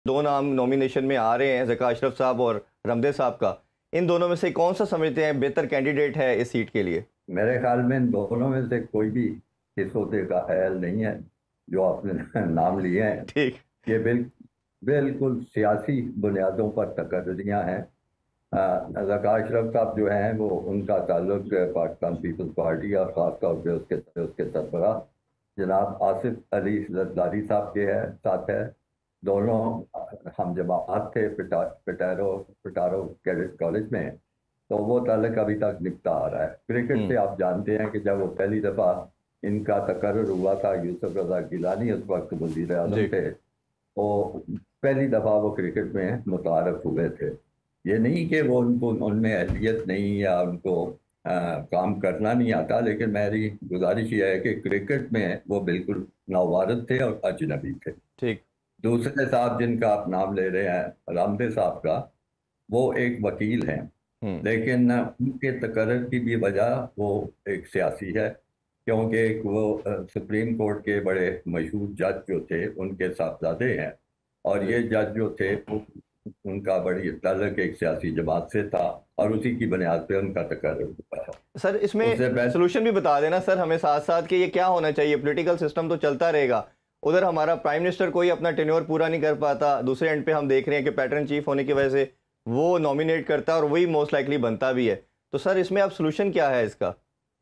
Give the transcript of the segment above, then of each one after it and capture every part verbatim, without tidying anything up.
دو نام نومینیشن میں آ رہے ہیں، ذکا اشرف صاحب اور رمدے صاحب کا، ان دونوں میں سے کون سا سمجھتے ہیں بہتر کینڈیڈیٹ ہے اس سیٹ کے لیے؟ میرے خیال میں ان دونوں میں سے کوئی بھی اس عہدے کا اہل نہیں ہے جو آپ نے نام لیے ہیں۔ ٹھیک۔ یہ بال بالکل سیاسی بنیادوں پر تقرریاں ہیں۔ ذکا اشرف صاحب جو ہیں وہ ان کا تعلق پاکستان پیپلز پارٹی اور خاص طور پہ اس کے اس کے سربراہ جناب آصف علی زرداری صاحب کے ہے ساتھ ہے۔ دونوں ہم جماعت تھے پٹارو پٹارو کیڈٹ کالج میں، تو وہ تعلق ابھی تک نبھتا آ رہا ہے۔ کرکٹ سے آپ جانتے ہیں کہ جب وہ پہلی دفعہ ان کا تقرر ہوا تھا، یوسف رضا گیلانی اس وقت وزیر اعظم تھے، وہ پہلی دفعہ وہ کرکٹ میں متعارف ہوئے تھے۔ یہ نہیں کہ وہ ان کو ان میں اہلیت نہیں یا ان کو آ, کام کرنا نہیں آتا، لیکن میری گزارش یہ ہے کہ کرکٹ میں وہ بالکل نوارد تھے اور اجنبی تھے۔ ٹھیک۔ دوسرے صاحب جن کا آپ نام لے رہے ہیں رامدے صاحب کا، وہ ایک وکیل ہیں، لیکن ان کے تقرر کی بھی وجہ وہ ایک سیاسی ہے، کیونکہ وہ سپریم کورٹ کے بڑے مشہور جج جو تھے ان کے صاحبزادے ہیں، اور یہ جج جو تھے ان کا بڑی تعلق ایک سیاسی جماعت سے تھا، اور اسی کی بنیاد پہ ان کا تقرر ہوا ہے۔ سر اس میں سلوشن بھی بتا دینا سر ہمیں ساتھ ساتھ کہ یہ کیا ہونا چاہیے؟ پولیٹیکل سسٹم تو چلتا رہے گا، ادھر ہمارا پرائم منسٹر کوئی اپنا ٹینیور پورا نہیں کر پاتا، دوسرے اینڈ پہ ہم دیکھ رہے ہیں کہ پیٹرن چیف ہونے کی وجہ سے وہ نومینیٹ کرتا ہے اور وہی موسٹ لائکلی بنتا بھی ہے، تو سر اس میں اب سلوشن کیا ہے اس کا؟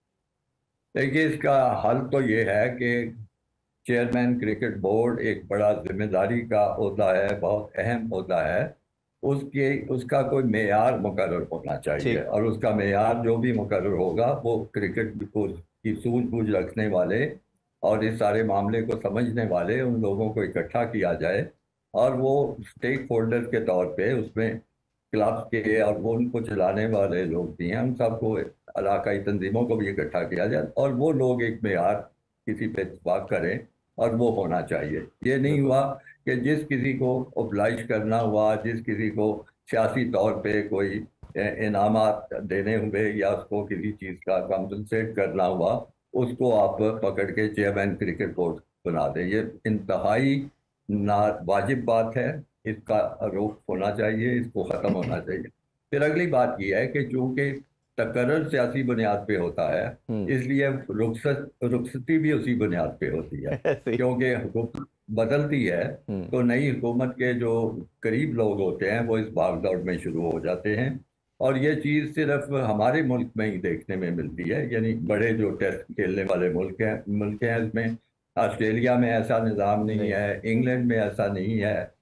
دیکھیے اس کا حل تو یہ ہے کہ چیئرمین کرکٹ بورڈ ایک بڑا ذمہ داری کا عہدہ ہے، بہت اہم عہدہ ہے، اس کے اس کا کوئی معیار مقرر ہونا چاہیے، اور اس کا معیار جو بھی مقرر ہوگا وہ کرکٹ کی سوجھ بوجھ رکھنے والے اور اس سارے معاملے کو سمجھنے والے ان لوگوں کو اکٹھا کیا جائے، اور وہ اسٹیک ہولڈر کے طور پہ اس میں کلب کے اور وہ ان کو چلانے والے لوگ بھی ہیں، ان سب کو علاقائی تنظیموں کو بھی اکٹھا کیا جائے، اور وہ لوگ ایک معیار کسی پہ اتفاق کریں، اور وہ ہونا چاہیے۔ یہ نہیں ہوا کہ جس کسی کو اوبلائش کرنا ہوا، جس کسی کو سیاسی طور پہ کوئی انعامات دینے ہوئے یا اس کو کسی چیز کا کمپنسیٹ کرنا ہوا، اس کو آپ پکڑ کے چیئرمین کرکٹ بورڈ بنا دیں۔ یہ انتہائی واجب بات ہے، اس کا روک ہونا چاہیے، اس کو ختم ہونا چاہیے۔ پھر اگلی بات یہ ہے کہ چونکہ تقرر سیاسی بنیاد پہ ہوتا ہے، اس لیے رخصت رخصتی بھی اسی بنیاد پہ ہوتی ہے، کیونکہ حکومت بدلتی ہے تو نئی حکومت کے جو قریب لوگ ہوتے ہیں وہ اس بھاگ دوڑ میں شروع ہو جاتے ہیں، اور یہ چیز صرف ہمارے ملک میں ہی دیکھنے میں ملتی ہے، یعنی بڑے جو ٹیسٹ کھیلنے والے ملک ہیں ملک ہیں اس میں، آسٹریلیا میں ایسا نظام نہیں ہے، انگلینڈ میں ایسا نہیں ہے،